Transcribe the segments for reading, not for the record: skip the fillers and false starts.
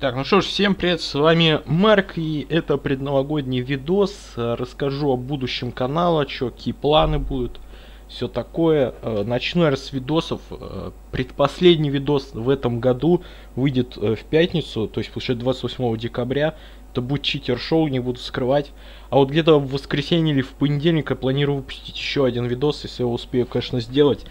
Так, ну что ж, всем привет, с вами Марк, и это предновогодний видос. Расскажу о будущем канала, что, какие планы будут, все такое. Начну я с видосов. Предпоследний видос в этом году выйдет в пятницу, то есть получается 28 декабря. Это будет читер-шоу, не буду скрывать. А вот где-то в воскресенье или в понедельник я планирую выпустить еще один видос, если я успею, конечно, сделать.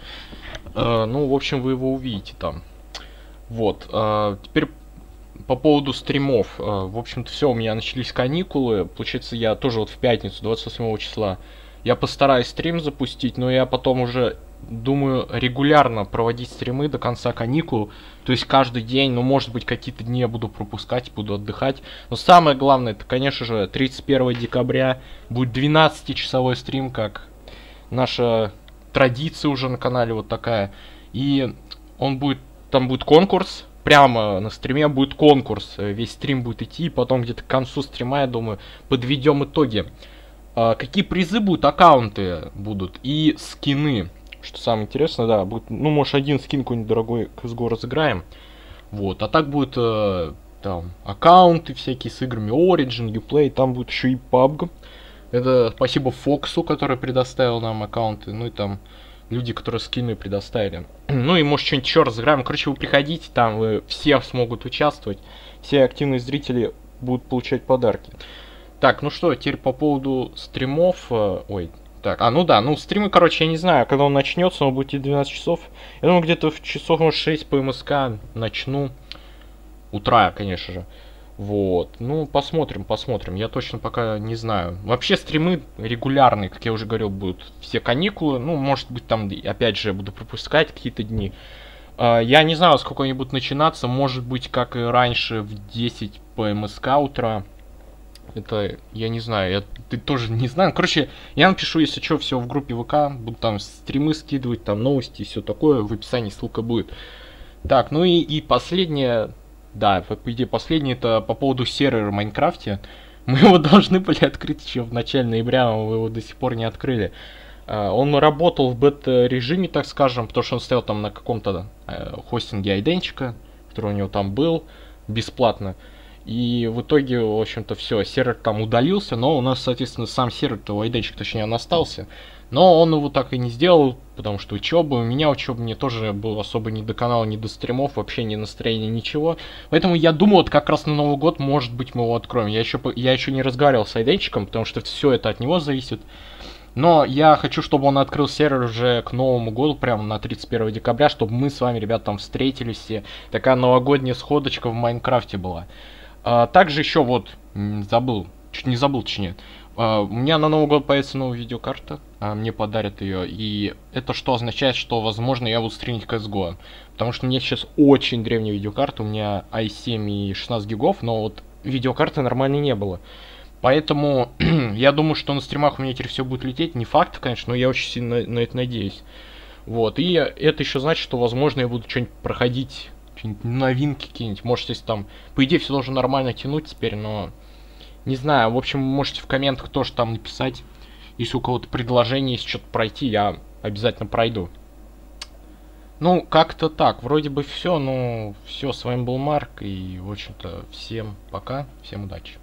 Ну, в общем, вы его увидите там. Вот, теперь по поводу стримов. В общем-то, все, у меня начались каникулы. Получается, я тоже вот в пятницу, 28 числа, я постараюсь стрим запустить, но я потом уже думаю регулярно проводить стримы до конца каникул. То есть каждый день, ну, может быть, какие-то дни я буду пропускать, буду отдыхать. Но самое главное, это, конечно же, 31 декабря будет 12-часовой стрим, как наша традиция уже на канале вот такая. И он будет, там будет конкурс. Прямо на стриме будет конкурс, весь стрим будет идти, и потом где-то к концу стрима, я думаю, подведем итоги. Какие призы будут, аккаунты будут и скины. Что самое интересное, да, будет, ну, может, один скин какой-нибудь дорогой CSGO разыграем. Вот, а так будет там аккаунты всякие с играми Origin, Uplay, там будет еще и PUBG. Это спасибо Фоксу, который предоставил нам аккаунты, ну и там люди, которые скины предоставили. Ну и может что-нибудь еще разыграем. Короче, вы приходите, там вы все смогут участвовать. Все активные зрители будут получать подарки. Так, ну что, теперь по поводу стримов. Ой, так, ну да, ну стримы, короче, я не знаю, когда он начнется, он будет 12 часов. Я думаю, где-то в часов, может, 6 по МСК начну. Утра, конечно же. Вот, ну посмотрим, посмотрим, я точно пока не знаю. Вообще стримы регулярные, как я уже говорил, будут все каникулы. Ну, может быть, там, опять же, я буду пропускать какие-то дни. Я не знаю, сколько они будут начинаться. Может быть, как и раньше, в 10 по МСК утра. Это, я не знаю, ты тоже не знаю. Короче, я напишу, если что, все в группе ВК. Буду там стримы скидывать, там новости и все такое. В описании ссылка будет. Так, ну и последнее... Да, по идее, последний это по поводу сервера в Майнкрафте. Мы его должны были открыть еще в начале ноября, но мы его до сих пор не открыли. Он работал в бета-режиме, так скажем, потому что он стоял там на каком-то хостинге айденчика, который у него там был, бесплатно. И в итоге, в общем-то, все, сервер там удалился, но у нас, соответственно, сам сервер-то, айденчик, точнее, он остался. Но он его так и не сделал, потому что учеба, у меня учеба, мне тоже было особо не до канала, не до стримов, вообще не настроения, ничего. Поэтому я думал, вот как раз на Новый год, может быть, мы его откроем. Я еще не разговаривал с айденчиком, потому что все это от него зависит. Но я хочу, чтобы он открыл сервер уже к Новому году, прямо на 31 декабря, чтобы мы с вами, ребят, там встретились. И такая новогодняя сходочка в Майнкрафте была. Также еще вот, забыл, чуть не забыл, точнее. У меня на Новый год появится новая видеокарта, мне подарят ее, и это что означает, что, возможно, я буду стримить CSGO. Потому что у меня сейчас очень древняя видеокарта, у меня i7 и 16 гигов, но вот видеокарты нормальной не было. Поэтому я думаю, что на стримах у меня теперь все будет лететь, не факт, конечно, но я очень сильно на это надеюсь. Вот, и это еще значит, что, возможно, я буду что-нибудь проходить, новинки какие-нибудь, может, если там, по идее, все должно нормально тянуть теперь, но... Не знаю, в общем, можете в комментах тоже там написать. Если у кого-то предложение, если что-то пройти, я обязательно пройду. Ну, как-то так. Вроде бы все, но все, с вами был Марк. И, в общем-то, всем пока, всем удачи.